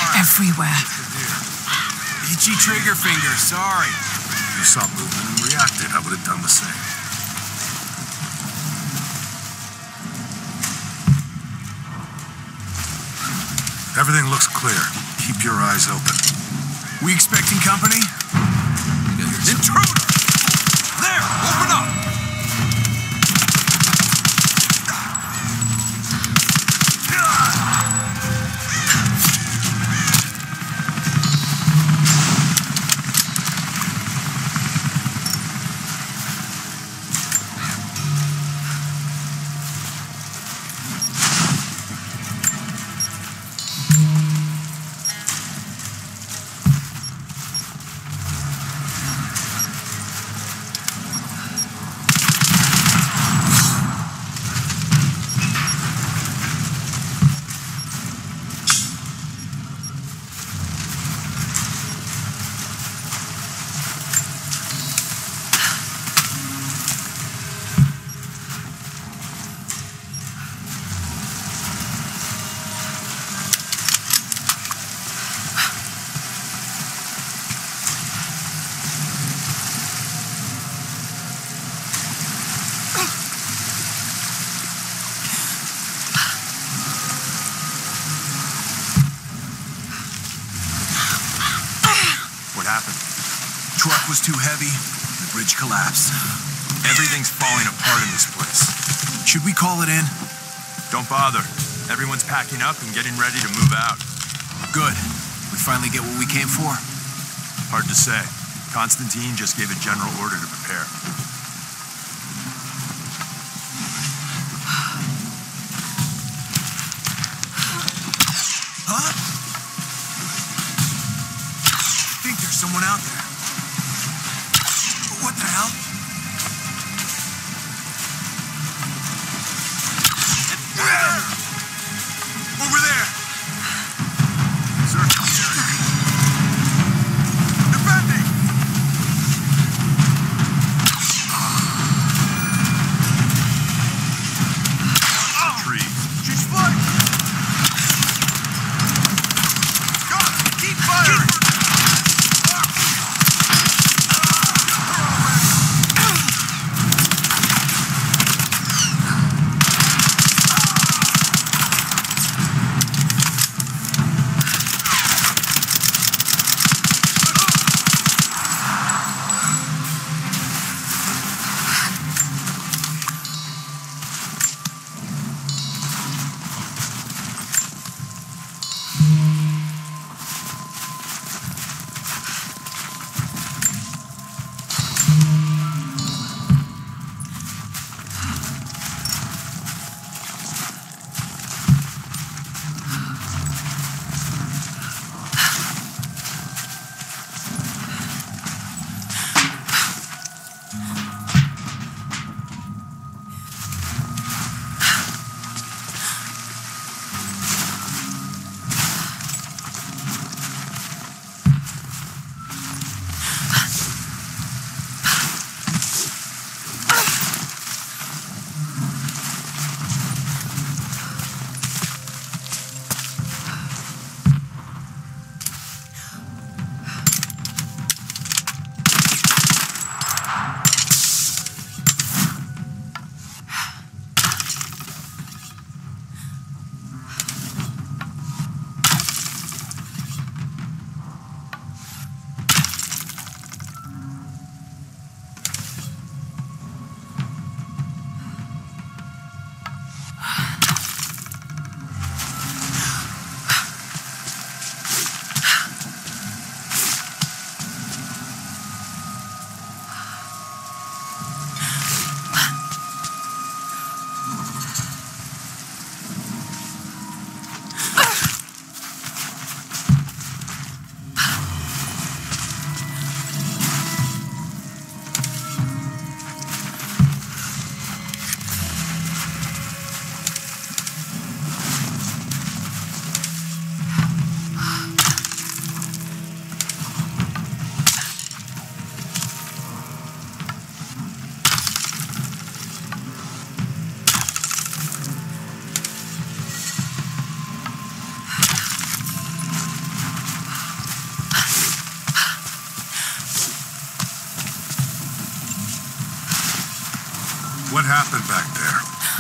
everywhere. Itchy trigger finger, sorry. You saw movement and reacted. I would have done the same. Everything looks clear. Keep your eyes open. We expecting company? Intruder! There! Open up! Truck was too heavy, the bridge collapsed. Everything's falling apart in this place. Should we call it in? Don't bother. Everyone's packing up and getting ready to move out. Good. We finally get what we came for? Hard to say. Constantine just gave a general order to prepare. Huh? I think there's someone out there. What the hell? Over there! Search the area. Defending! What happened back there?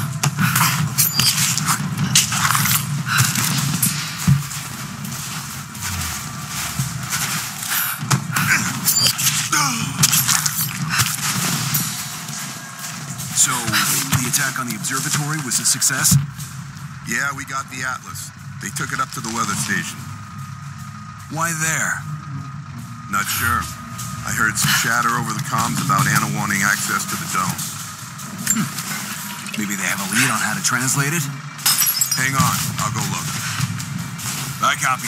So, the attack on the observatory was a success? Yeah, we got the Atlas. They took it up to the weather station. Why there? Not sure. I heard some chatter over the comms about Anna wanting access to the dome. Maybe they have a lead on how to translate it? Hang on, I'll go look. I copy.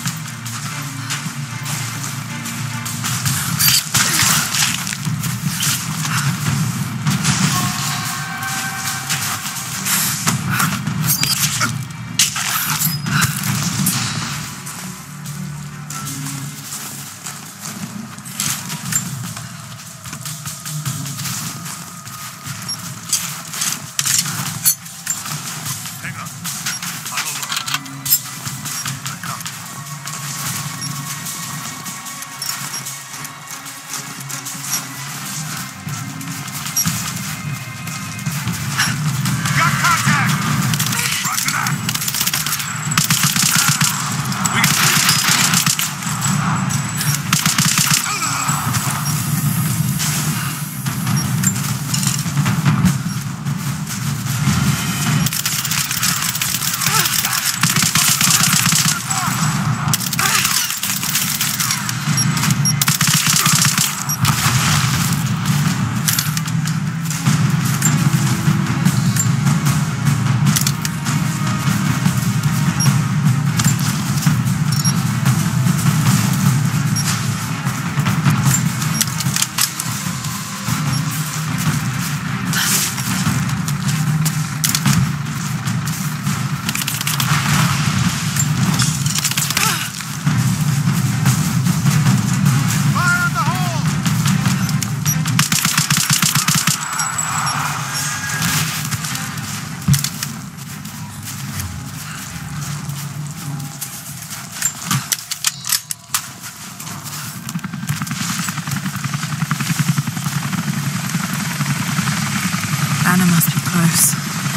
Anna must be close.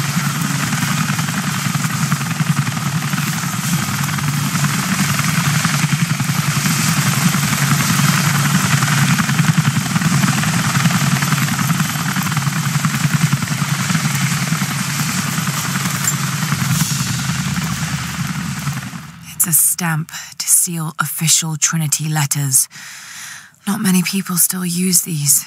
It's a stamp to seal official Trinity letters. Not many people still use these.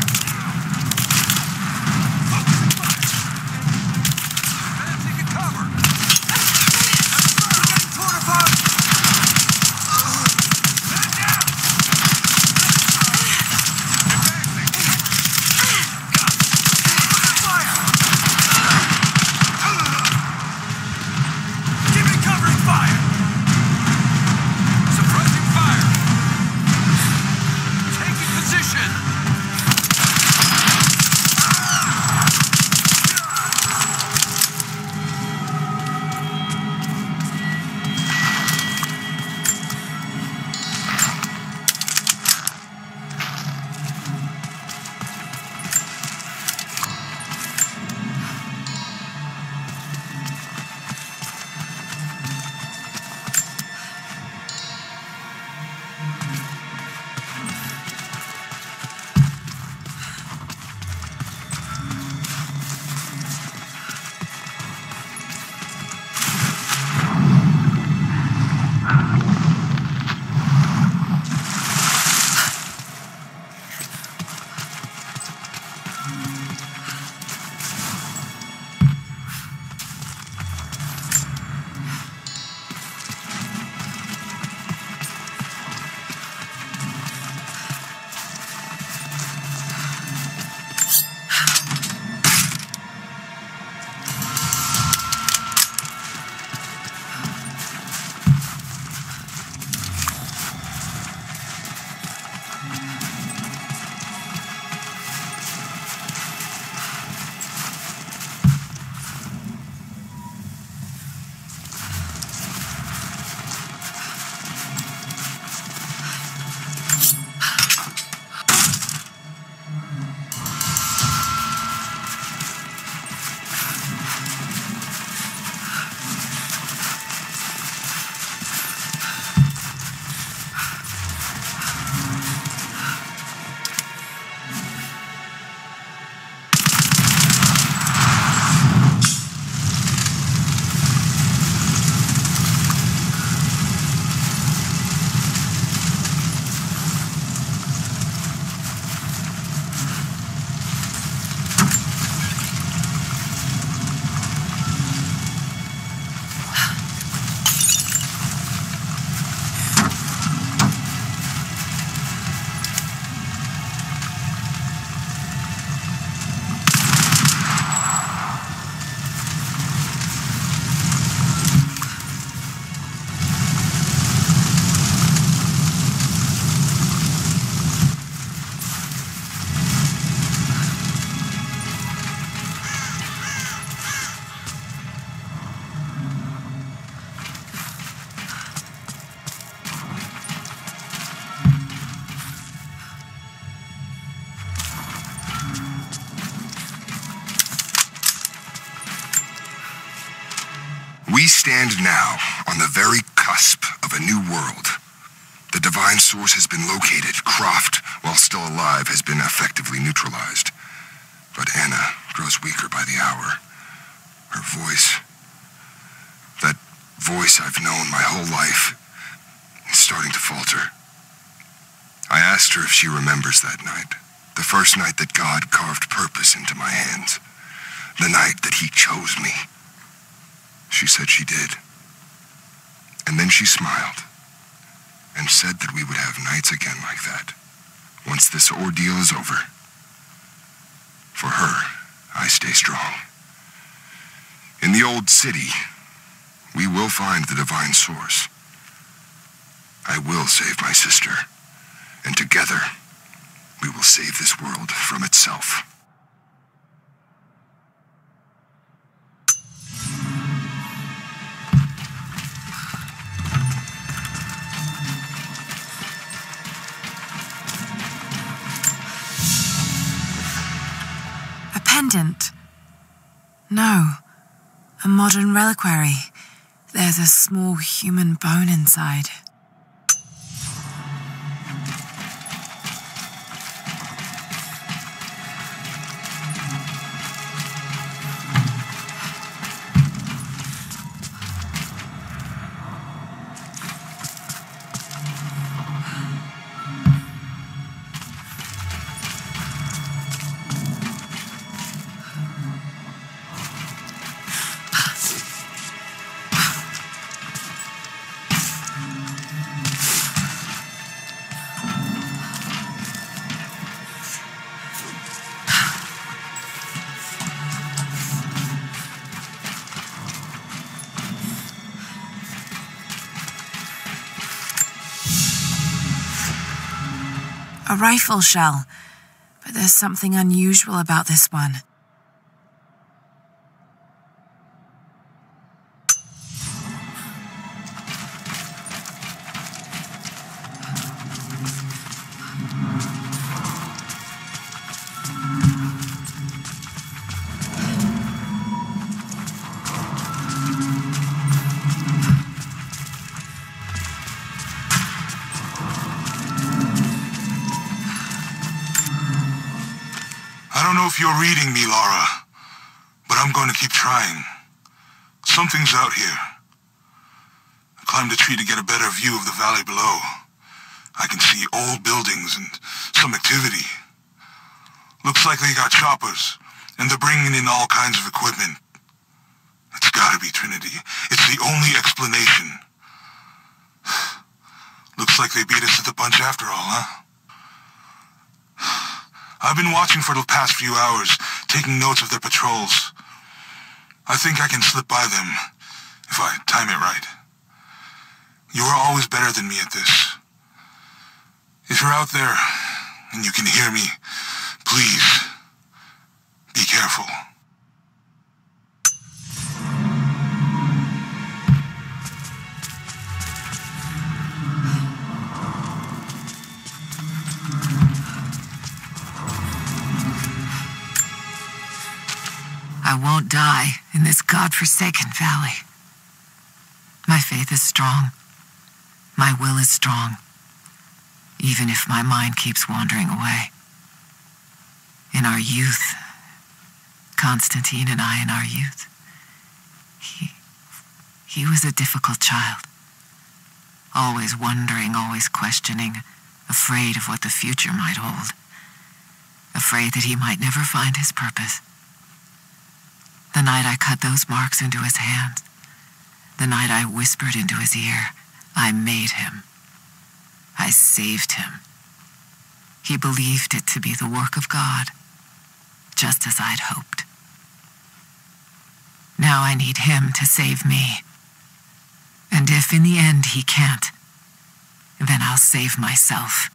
Cover! We stand now on the very cusp of a new world. The divine source has been located. Croft, while still alive, has been effectively neutralized. But Anna grows weaker by the hour. Her voice, that voice I've known my whole life, is starting to falter. I asked her if she remembers that night. The first night that God carved purpose into my hands. The night that he chose me. She said she did. And then she smiled and said that we would have nights again like that, once this ordeal is over. For her, I stay strong. In the old city, we will find the divine source. I will save my sister, and together, we will save this world from itself. A pendant? No. A modern reliquary. There's a small human bone inside. A rifle shell, but there's something unusual about this one. I don't know if you're reading me, Lara, but I'm going to keep trying. Something's out here. I climbed a tree to get a better view of the valley below. I can see old buildings and some activity. Looks like they got choppers, and they're bringing in all kinds of equipment. It's gotta be Trinity. It's the only explanation. Looks like they beat us to the punch after all, huh? I've been watching for the past few hours, taking notes of their patrols. I think I can slip by them, if I time it right. You are always better than me at this. If you're out there, and you can hear me, please, be careful. I won't die in this godforsaken valley. My faith is strong. My will is strong, even if my mind keeps wandering away. In our youth, Constantine and I in our youth, he was a difficult child. Always wondering, always questioning, afraid of what the future might hold. Afraid that he might never find his purpose. The night I cut those marks into his hand, the night I whispered into his ear, I made him. I saved him. He believed it to be the work of God, just as I'd hoped. Now I need him to save me. And if in the end he can't, then I'll save myself.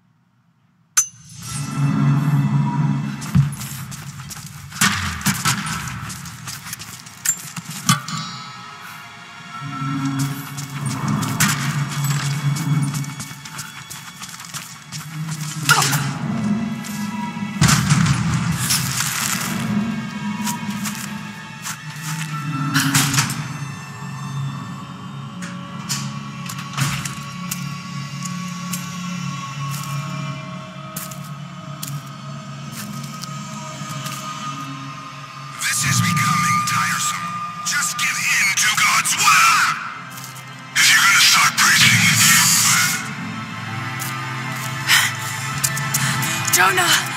Francois! If you're gonna start preaching, Jonah!